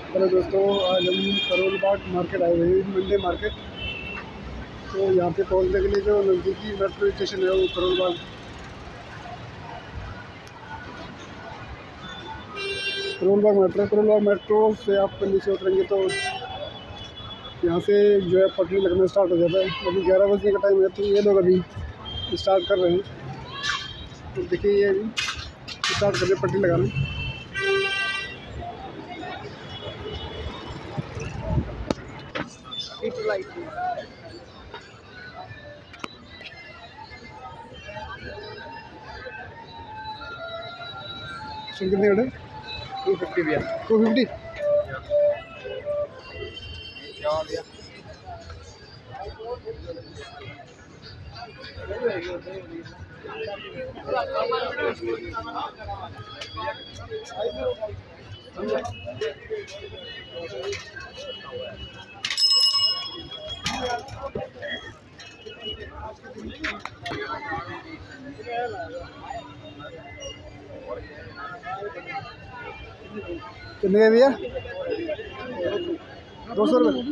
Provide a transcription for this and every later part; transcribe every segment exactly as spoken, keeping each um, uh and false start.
Hello दोस्तों, आज हम करोल बाग मार्केट आए हुए हैं, मंडे मार्केट। तो यहाँ पे पहुँचने के लिए जो नज़दीकी मेट्रो स्टेशन है वो करोल बाग करोल बाग मेट्रो करोल बाग मेट्रो से आप नीचे उतरेंगे तो यहाँ से जो है पटरी लगना स्टार्ट हो जाता है। अभी ग्यारह बजने का टाइम है तो ये लोग अभी स्टार्ट कर रहे हैं। तो देखिए ये अभी स्टार्ट कर रहे पटरी लगाना। कितने घंटे? टू फिफ्टी भैया। टू फिफ्टी कितने का भैया? दो सौ रुपये।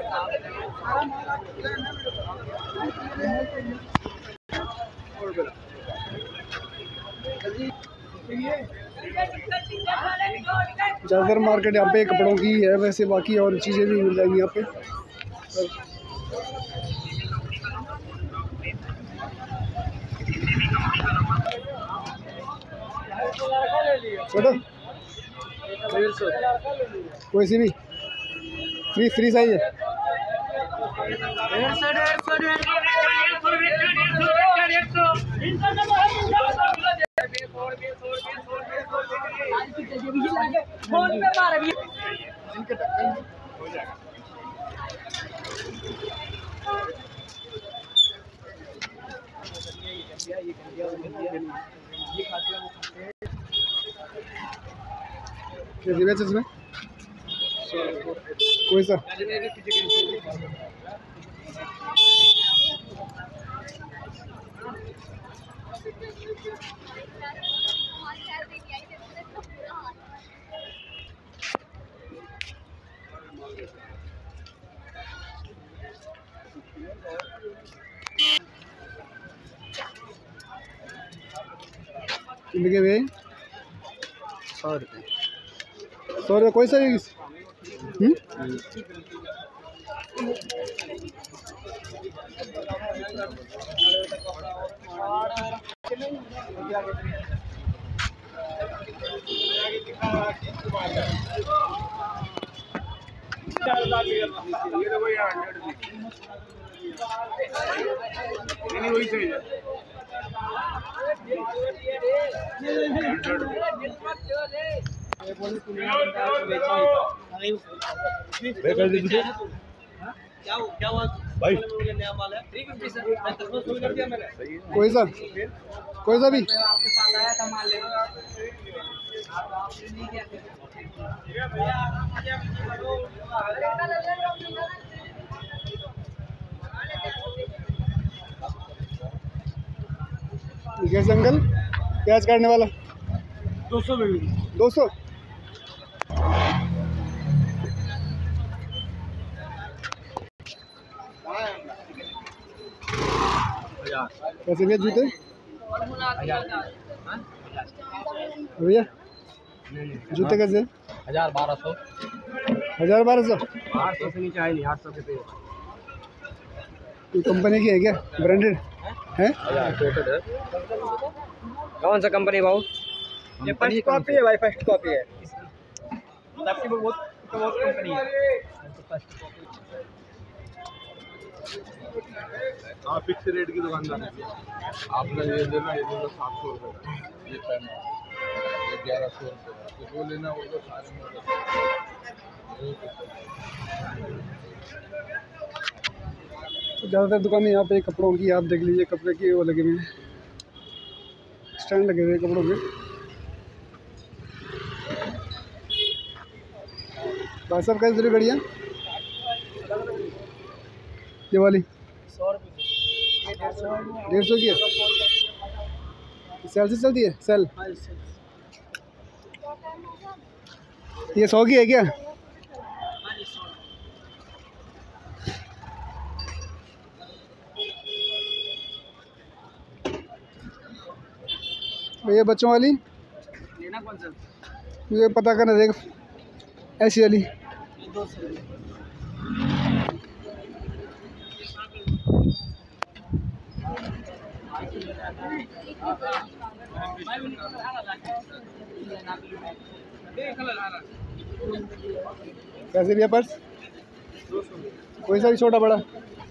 ज़्यादातर मार्केट यहाँ पे कपड़ों की है, वैसे बाकी और चीज़ें भी मिल जाएंगी यहाँ पे। छोटो कोई सी भी फ्री फ्री साइज है। कैसे बेच इसमें? कोई सा कितने भाई? सौ रुपये। सौ रुपये कोई सा भी? वही चाहिए। क्या हुआ भाई? कोई सा कोई सा भी कैसे अंकल? प्याज काटने वाला दो सौ दो सौ कैसे भैया जूते? भैया जूते कैसे? हजार बारह सौ हजार बारह सौ आठ सौ से नीचे है नहीं। आठ सौ के पे कंपनी की है क्या? ब्रांडेड है? कौन सा कंपनी भाऊ? ये फर्स्ट कॉपी है भाई, फर्स्ट कॉपी है। सबकी बहुत बहुत कंपनी है। हाँ, फिक्स रेट की दुकानदार है। आपने ये लेना, ये लेना सात सौ रुपये का, ये पेन ये ग्यारह सौ रुपये का, तो जो लेना वो तो सारे ज़्यादातर दुकानें यहाँ पे कपड़ों की, आप देख लीजिए कपड़े की वो लगे हुए हैं, स्टैंड लगे हुए कपड़ों के। भाई साहब कैसे चली गाड़ियाँ? ये वाली सौ रुपये डेढ़ सौ की है। सेल से चलती है सेल? ये सौ की है क्या? ये बच्चों वाली लेना कौन सा? मुझे पता करना देख, ऐसी वाली दो सौ। कैसे भैया पर्स? कोई सा भी छोटा बड़ा?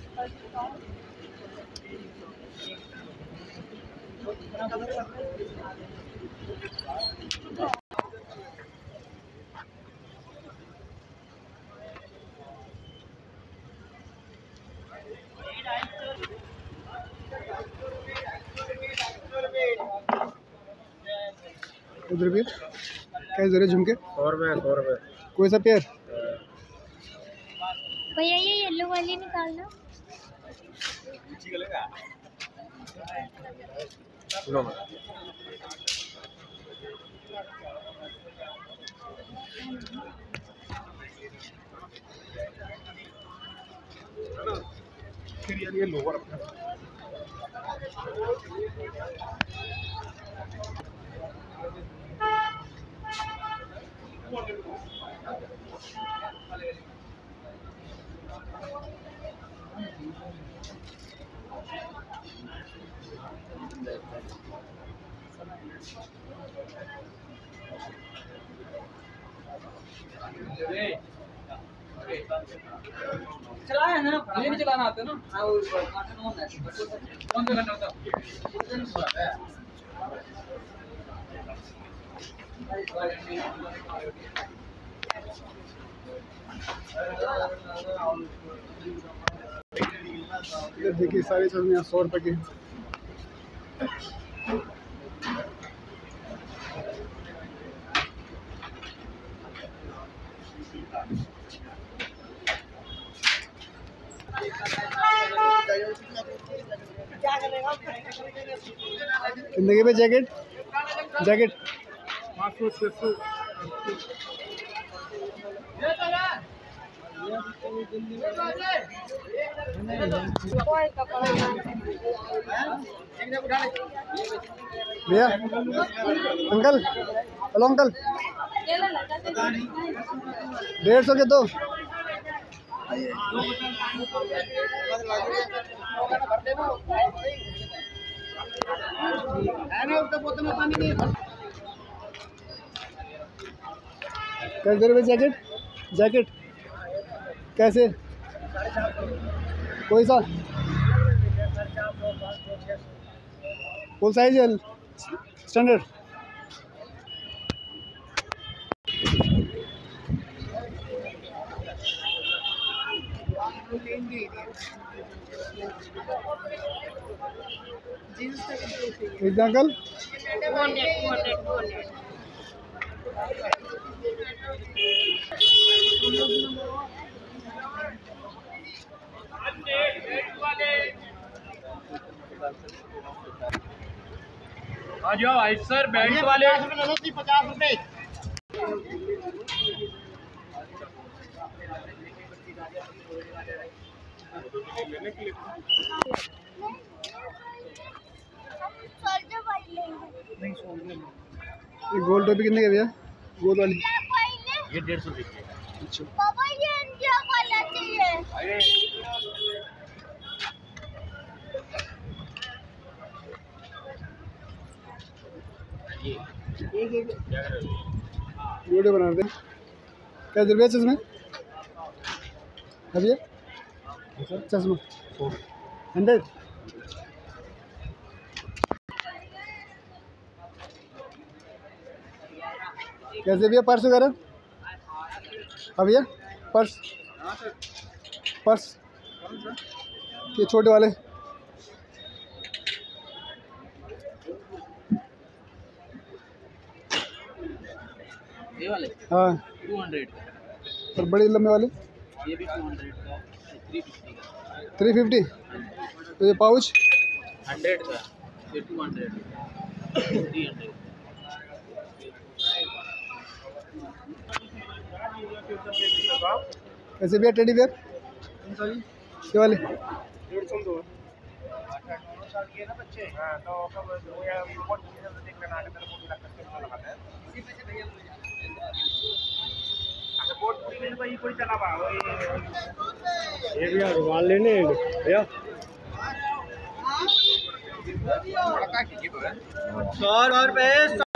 उधर भी कैसे दे रहे झुमके? सौ रुपये सौ रुपये। कोई सा पेयर? भैया ये येलो वाली निकालना। लो फिर यार ये लोअर चलाया है ना, ये नहीं चलाना आता ना। हाँ वो कौन सा घंटा होता? ये देखिए सारी चीज़ यहाँ सौ रुपये की। कितने के पे जैकेट? जैकेट पाँच सौ छः सौ भैया अंकल, हेलो अंकल, डेढ़ सौ के दो। कैसे रुपये जैकेट? जैकेट कैसे? कोई सा फुल साइज है स्टैंडर्ड? कितना अंकल? आ जाओ आइट सर, बेल्ट वाले पचास रुपए। ये गोल्ड टोपी कितने के भैया? गोल्ड वाली ये डेढ़ सौ रुपये। अच्छा पापा ये इंडिया वाला चाहिए। वीडियो बना दे। क्या रुपया चश्मे? है भैया चश्मा हंड्रेड? कैसे भैया पर्स वगैरह? हाँ भैया पर्स, पर्स ये छोटे वाले ये वाले हाँ, टू हंड्रेड और बड़े लंबे वाले ये भी टू हंड्रेड का, थ्री फिफ्टी का। Three fifty? तो ये पाउच हंड्रेड का, ये टू हंड्रेड, थ्री हंड्रेड। कैसे भैया टेडी बेयर? ये वाले ये भी यार रुमाल लेने भैया सौ रुपए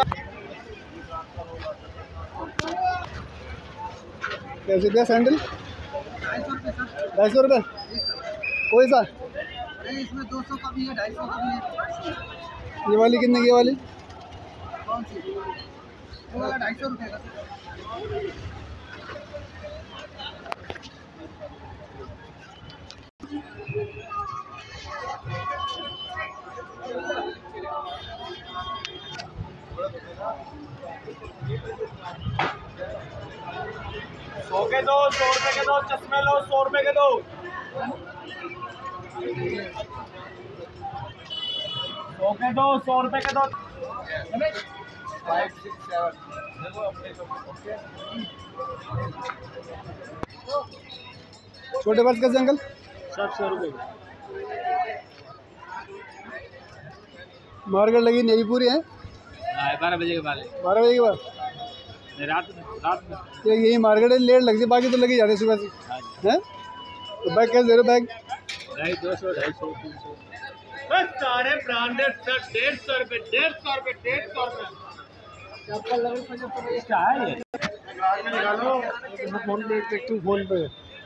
कैसे दिया सैंडल? ढाई सौ रुपये कोई सा? इसमें दो सौ का भी है, ढाई सौ का भी है। ये वाली कितने की? ये वाली कौन सी? वो वाला ढाई सौ रुपये का। सौ के दो, सौ रुपए के दो, चश्मे लो सौ रुपए के दो, सौ के दो, सौ रुपए के दो। फाइव सिक्स सेवन छोटे पर्स कैसे अंकल? सब सौ रुपये। मार्केट लगी नहीं पूरी है? बारह बजे के बाद बारह बजे के बाद रात रात में ये यही मार्केट है, लेट लगती है, बाकी तो लगी जाती है सुबह से हैं। तो बैग कैसे दे रहे हो? बैग ढाई दो सौ ढाई सौ तीन सौ सारे ब्रांडेड शर्ट डेढ़ सौ रुपये डेढ़ सौ रुपये डेढ़ सौ रुपये क्या है ये? फोन पे तू फोन पे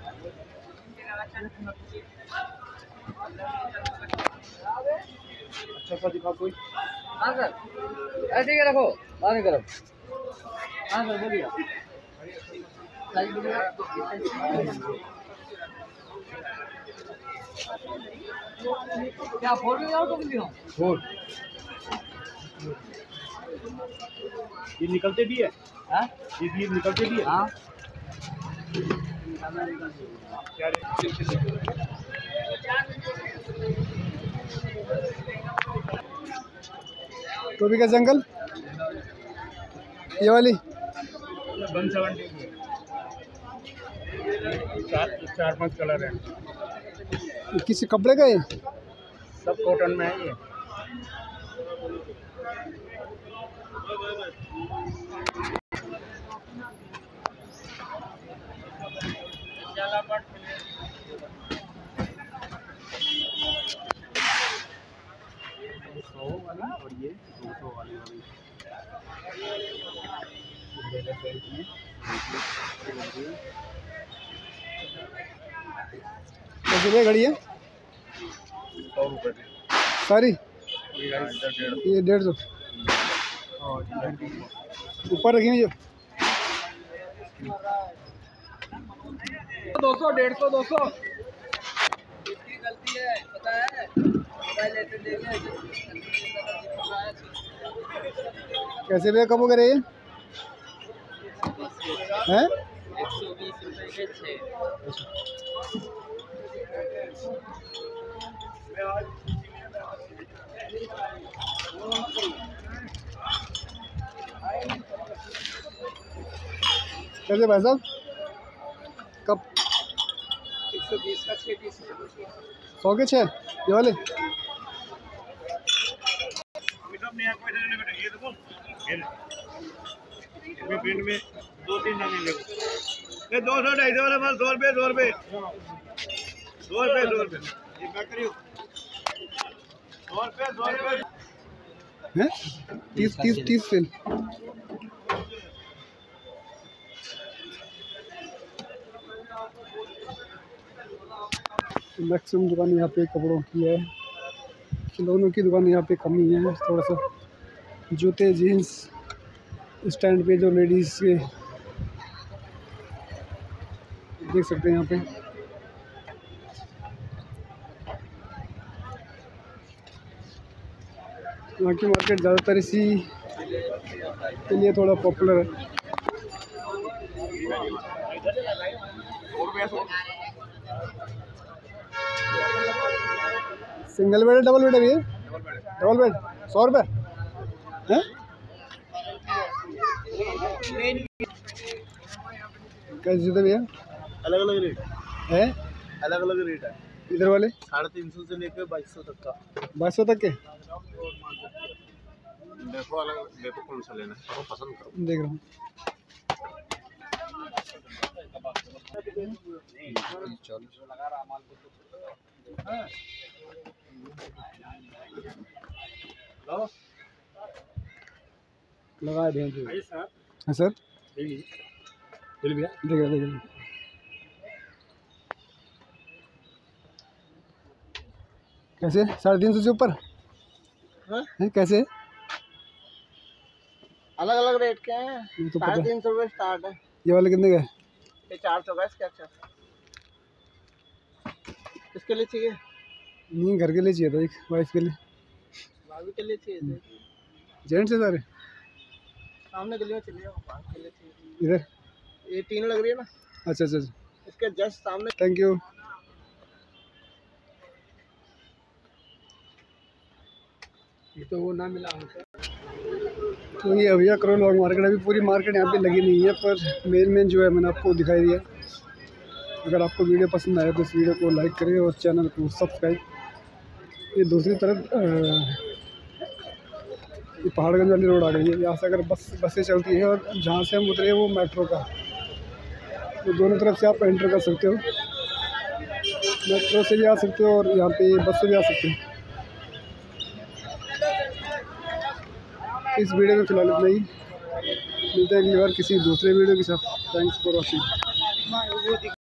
अच्छा सा दिखा कोई। हाँ सर ऐसे ही रखो, बाद में करो। हाँ सर बोलिए। क्या फोर में जाओ तो बोलिए फोर ये निकलते भी है? हाँ ये भी निकलते भी है? हाँ क्या रे? तो भी कैसे अंकल? ये वाली वन सेवेंटी की चार चार पांच कलर है, किसी कपड़े का है? सब कॉटन में है ये। सौ वाला और ये दो सौ वाली वाली कैसे भैया घड़ी है? सौ रुपये सारी की। ये डेढ़ सौ ऊपर रखी हुई जो दो सौ डेढ़ सौ दो सौ गलती है पता है। मोबाइल ऐसे ले गए कैसे भैया कब करे ये हैं? एक सौ बीस रुपये के छः। कैसे भाई साहब कब? एक सौ बीस का छः पीस। सौ के छः ये वाले? प्रिंट में दो तीन दाने ले ये दो सौ ढाई सौ वाला माल सौ रुपये सौ रुपये सौ रुपये सौ रुपये ये पैक करियो सौ रुपये सौ रुपये हैं? तीस तीस तीस सेल। मैक्सिमम दुकान यहाँ पे कपड़ों की है, खिलौनों की दुकान यहाँ पे कमी है थोड़ा सा। जूते जीन्स स्टैंड पे जो लेडीज़ के देख सकते हैं यहाँ पे। यहाँ की मार्केट ज़्यादातर इसी के लिए थोड़ा पॉपुलर है। सिंगल बेड है डबल बेड है भैया? डबल बेड सौ रुपये हैं? कैसे जूते भैया? अलग अलग रेट है? अलग अलग रेट है। इधर वाले साढ़े तीन सौ से लेकर बाईस सौ तक का। बाईस सौ तक के देखो अलग देखो कौन सा लेना है, वो पसंद करो। देख रहा हूँ। लगा दें जो। हाँ सर, देख रहा देख रहा कैसे साढ़े तीन सौ से ऊपर है? कैसे अलग अलग रेट के हैं। ये तो साढ़े पता तीन सौ रुपये स्टार्ट है। ये वाले कितने का है? ये चार सौ का है। इसके अच्छा किसके लिए चाहिए? नहीं, घर के लिए चाहिए था, एक वाइफ के लिए। भाभी के लिए चाहिए थे। जेंट्स है सारे? सामने गली में चलिए, भाभी के लिए चाहिए। इधर ये तीन लग रही है ना? अच्छा अच्छा अच्छा, इसके जस्ट सामने। Thank you. ये तो वो ना मिला हमको। तो ये भैया करोल बाग मार्केट, अभी पूरी मार्केट यहाँ पे लगी नहीं है, पर मेन मेन जो है मैंने आपको दिखाई दिया। अगर आपको वीडियो पसंद आए तो इस वीडियो को लाइक करें और चैनल को सब्सक्राइब। ये दूसरी तरफ ये पहाड़गंज वाली रोड आ गई है। यहाँ से अगर बस बसें चलती है और जहाँ से हम उतरे वो मेट्रो का, तो दोनों तरफ से आप एंटर कर सकते हो। मेट्रो से भी आ सकते हो और यहाँ पे बस से भी आ सकते हो। इस वीडियो में फिलहाल इतना ही, मिलते हैं अगली बार किसी दूसरे वीडियो के साथ। Thanks for watching.